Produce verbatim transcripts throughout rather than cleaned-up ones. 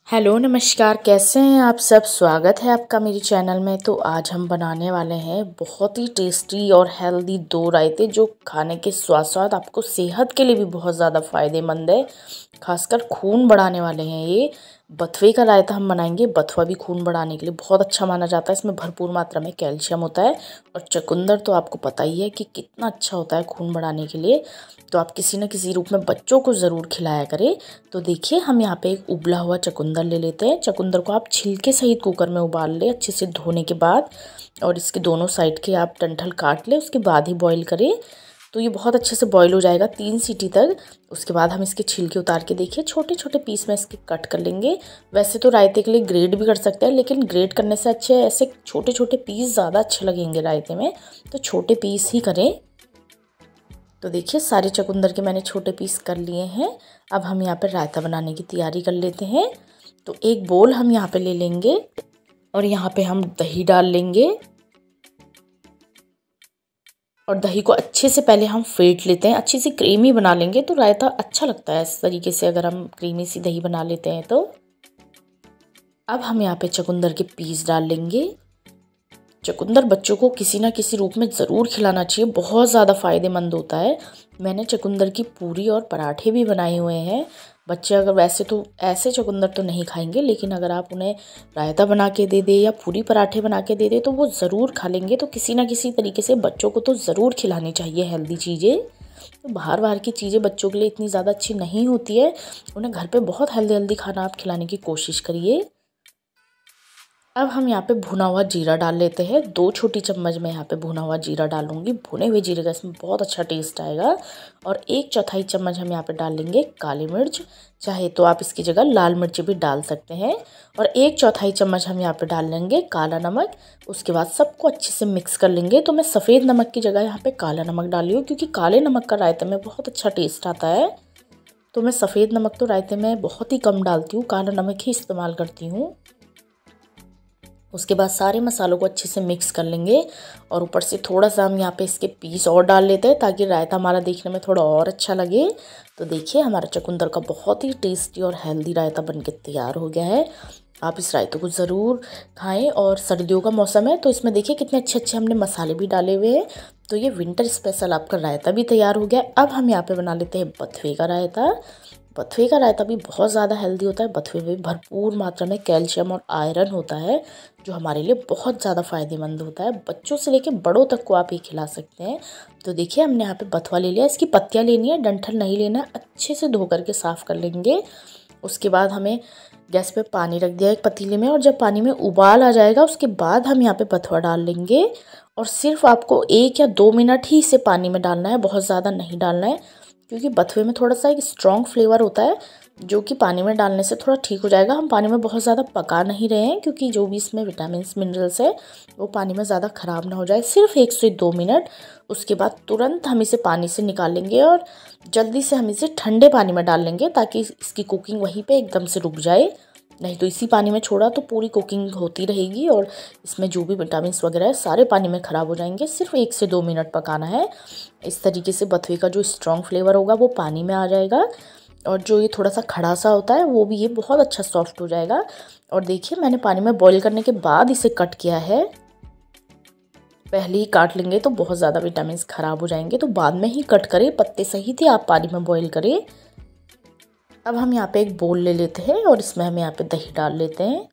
Hello नमस्कार, कैसे हैं आप सब। स्वागत है आपका मेरे चैनल में। तो आज हम बनाने वाले हैं बहुत ही टेस्टी और हेल्दी दो रायते, जो खाने के स्वाद स्वाद आपको सेहत के लिए भी बहुत ज़्यादा फ़ायदेमंद है। खासकर खून बढ़ाने वाले हैं ये। बथुए का रायता हम बनाएंगे। बथुआ भी खून बढ़ाने के लिए बहुत अच्छा माना जाता है। इसमें भरपूर मात्रा में कैल्शियम होता है। और चुकंदर तो आपको पता ही है कि कितना अच्छा होता है खून बढ़ाने के लिए। तो आप किसी न किसी रूप में बच्चों को ज़रूर खिलाया करें। तो देखिए, हम यहाँ पे एक उबला हुआ चुकंदर ले लेते हैं। चुकंदर को आप छिलके सहित कुकर में उबाल लें अच्छे से धोने के बाद, और इसके दोनों साइड के आप डंठल काट लें। उसके बाद ही बॉईल करें। तो ये बहुत अच्छे से बॉईल हो जाएगा तीन सीटी तक। उसके बाद हम इसके छिलके उतार के देखिए छोटे छोटे पीस में इसके कट कर लेंगे। वैसे तो रायते के लिए ग्रेट भी कर सकते हैं, लेकिन ग्रेट करने से अच्छे ऐसे छोटे छोटे पीस ज़्यादा अच्छे लगेंगे रायते में, तो छोटे पीस ही करें। तो देखिए, सारे चुकंदर के मैंने छोटे पीस कर लिए हैं। अब हम यहाँ पे रायता बनाने की तैयारी कर लेते हैं। तो एक बोल हम यहाँ पे ले लेंगे और यहाँ पे हम दही डाल लेंगे। और दही को अच्छे से पहले हम फेंट लेते हैं, अच्छी सी क्रीमी बना लेंगे तो रायता अच्छा लगता है। इस तरीके से अगर हम क्रीमी सी दही बना लेते हैं तो। अब हम यहाँ पे चुकंदर के पीस डाल लेंगे। चुकंदर बच्चों को किसी ना किसी रूप में ज़रूर खिलाना चाहिए, बहुत ज़्यादा फ़ायदेमंद होता है। मैंने चुकंदर की पूरी और पराठे भी बनाए हुए हैं। बच्चे अगर वैसे तो ऐसे चुकंदर तो नहीं खाएंगे, लेकिन अगर आप उन्हें रायता बना के दे दें या पूरी पराठे बना के दे दें तो वो ज़रूर खा लेंगे। तो किसी ना किसी तरीके से बच्चों को तो ज़रूर खिलानी चाहिए हेल्दी चीज़ें। तो बाहर बाहर की चीज़ें बच्चों के लिए इतनी ज़्यादा अच्छी नहीं होती है। उन्हें घर पर बहुत हेल्दी हेल्दी खाना आप खिलाने की कोशिश करिए। अब हम यहाँ पे भुना हुआ जीरा डाल लेते हैं। दो छोटी चम्मच में यहाँ पे भुना हुआ जीरा डालूंगी। भुने हुए जीरे का इसमें बहुत अच्छा टेस्ट आएगा। और एक चौथाई चम्मच हम यहाँ पे डाल लेंगे काली मिर्च। चाहे तो आप इसकी जगह लाल मिर्च भी डाल सकते हैं। और एक चौथाई चम्मच हम यहाँ पे डाल लेंगे काला नमक। उसके बाद सबको अच्छे से मिक्स कर लेंगे। तो मैं सफ़ेद नमक की जगह यहाँ पे काला नमक डाली हूँ, क्योंकि काले नमक का रायते में बहुत अच्छा टेस्ट आता है। तो मैं सफ़ेद नमक तो रायते में बहुत ही कम डालती हूँ, काला नमक ही इस्तेमाल करती हूँ। उसके बाद सारे मसालों को अच्छे से मिक्स कर लेंगे। और ऊपर से थोड़ा सा हम यहाँ पे इसके पीस और डाल लेते हैं, ताकि रायता हमारा देखने में थोड़ा और अच्छा लगे। तो देखिए, हमारा चुकंदर का बहुत ही टेस्टी और हेल्दी रायता बनके तैयार हो गया है। आप इस रायते को ज़रूर खाएं। और सर्दियों का मौसम है तो इसमें देखिए कितने अच्छे अच्छे हमने मसाले भी डाले हुए हैं। तो ये विंटर स्पेशल आपका रायता भी तैयार हो गया। अब हम यहाँ पे बना लेते हैं बथुए का रायता। बथुए का रायता भी बहुत ज़्यादा हेल्दी होता है। बथुए में भरपूर मात्रा में कैल्शियम और आयरन होता है, जो हमारे लिए बहुत ज़्यादा फ़ायदेमंद होता है। बच्चों से लेकर बड़ों तक को आप ये खिला सकते हैं। तो देखिए, हमने यहाँ पे बथुआ ले लिया। इसकी पत्तियाँ लेनी है, डंठल नहीं लेना है। अच्छे से धो करके साफ़ कर लेंगे। उसके बाद हमें गैस पे पानी रख दिया एक पतीले में, और जब पानी में उबाल आ जाएगा उसके बाद हम यहाँ पे बथुआ डाल लेंगे। और सिर्फ आपको एक या दो मिनट ही इसे पानी में डालना है, बहुत ज़्यादा नहीं डालना है, क्योंकि बथुए में थोड़ा सा एक स्ट्रॉन्ग फ्लेवर होता है, जो कि पानी में डालने से थोड़ा ठीक हो जाएगा। हम पानी में बहुत ज़्यादा पका नहीं रहे हैं, क्योंकि जो भी इसमें विटामिन मिनरल्स है वो पानी में ज़्यादा ख़राब ना हो जाए। सिर्फ एक से दो मिनट। उसके बाद तुरंत हम इसे पानी से निकाल लेंगे और जल्दी से हम इसे ठंडे पानी में डाल लेंगे, ताकि इसकी कुकिंग वहीं पे एकदम से रुक जाए। नहीं तो इसी पानी में छोड़ा तो पूरी कुकिंग होती रहेगी और इसमें जो भी विटामिन वगैरह है सारे पानी में ख़राब हो जाएंगे। सिर्फ एक से दो मिनट पकाना है। इस तरीके से बथुए का जो स्ट्रॉन्ग फ्लेवर होगा वो पानी में आ जाएगा, और जो ये थोड़ा सा खड़ा सा होता है वो भी ये बहुत अच्छा सॉफ्ट हो जाएगा। और देखिए, मैंने पानी में बॉईल करने के बाद इसे कट किया है। पहले ही काट लेंगे तो बहुत ज़्यादा विटामिन ख़राब हो जाएंगे, तो बाद में ही कट करें। पत्ते सहित ही आप पानी में बॉईल करें। अब हम यहाँ पे एक बोल ले लेते हैं और इसमें हम यहाँ पे दही डाल लेते हैं।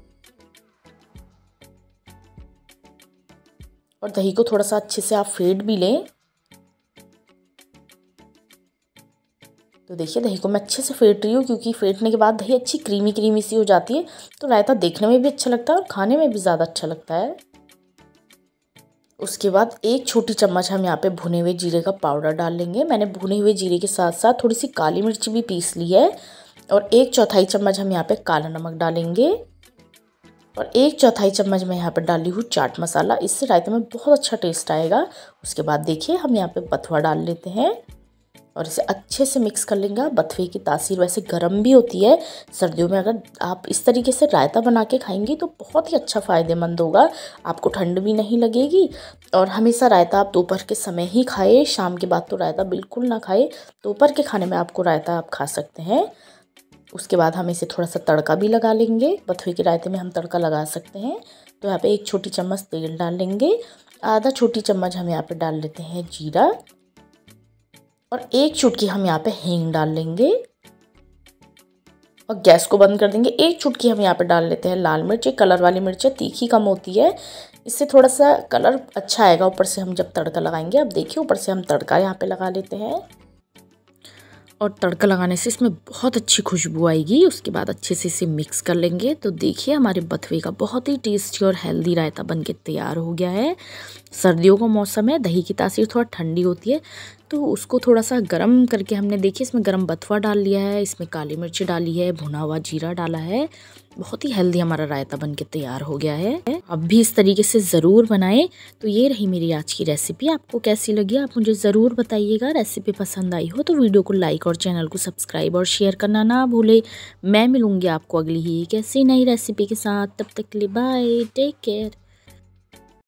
और दही को थोड़ा सा अच्छे से आप फेंट भी लें। तो देखिए, दही को मैं अच्छे से फेंट रही हूँ, क्योंकि फेंटने के बाद दही अच्छी क्रीमी क्रीमी सी हो जाती है, तो रायता देखने में भी अच्छा लगता है और खाने में भी ज़्यादा अच्छा लगता है। उसके बाद एक छोटी चम्मच हम यहाँ पे भुने हुए जीरे का पाउडर डाल लेंगे। मैंने भुने हुए जीरे के साथ साथ थोड़ी सी काली मिर्च भी पीस ली है। और एक चौथाई चम्मच हम यहाँ पे काला नमक डालेंगे। और एक चौथाई चम्मच मैं यहाँ पर डाली हूँ चाट मसाला। इससे रायते में बहुत अच्छा टेस्ट आएगा। उसके बाद देखिए, हम यहाँ पे बथुआ डाल लेते हैं और इसे अच्छे से मिक्स कर लेंगे। बथुए की तासीर वैसे गर्म भी होती है। सर्दियों में अगर आप इस तरीके से रायता बना के खाएंगी तो बहुत ही अच्छा फ़ायदेमंद होगा। आपको ठंड भी नहीं लगेगी। और हमेशा रायता आप दोपहर के समय ही खाएं, शाम के बाद तो रायता बिल्कुल ना खाएं। दोपहर के खाने में आपको रायता आप खा सकते हैं। उसके बाद हम इसे थोड़ा सा तड़का भी लगा लेंगे। बथुए के रायते में हम तड़का लगा सकते हैं। तो यहाँ पे एक छोटी चम्मच तेल डाल लेंगे, आधा छोटी चम्मच हम यहाँ पे डाल लेते हैं जीरा, और एक चुटकी हम यहाँ पे हींग डाल लेंगे और गैस को बंद कर देंगे। एक चुटकी हम यहाँ पे डाल लेते हैं लाल मिर्च। कलर वाली मिर्च है, तीखी कम होती है, इससे थोड़ा सा कलर अच्छा आएगा ऊपर से हम जब तड़का लगाएंगे। अब देखिए ऊपर से हम तड़का यहाँ पे लगा लेते हैं और तड़का लगाने से इसमें बहुत अच्छी खुशबू आएगी। उसके बाद अच्छे से इसे मिक्स कर लेंगे। तो देखिए हमारे बथुए का बहुत ही टेस्टी और हेल्दी रायता बनके तैयार हो गया है। सर्दियों का मौसम है, दही की तासीर थोड़ा ठंडी होती है, तो उसको थोड़ा सा गर्म करके हमने देखिए इसमें गर्म बथुआ डाल लिया है, इसमें काली मिर्च डाली है, भुना हुआ जीरा डाला है। बहुत ही हेल्दी हमारा रायता बनके तैयार हो गया है। अब भी इस तरीके से ज़रूर बनाएं। तो ये रही मेरी आज की रेसिपी। आपको कैसी लगी आप मुझे ज़रूर बताइएगा। रेसिपी पसंद आई हो तो वीडियो को लाइक और चैनल को सब्सक्राइब और शेयर करना ना भूले। मैं मिलूँगी आपको अगली ही एक ऐसी नई रेसिपी के साथ। तब तक के लिए बाय, टेक केयर।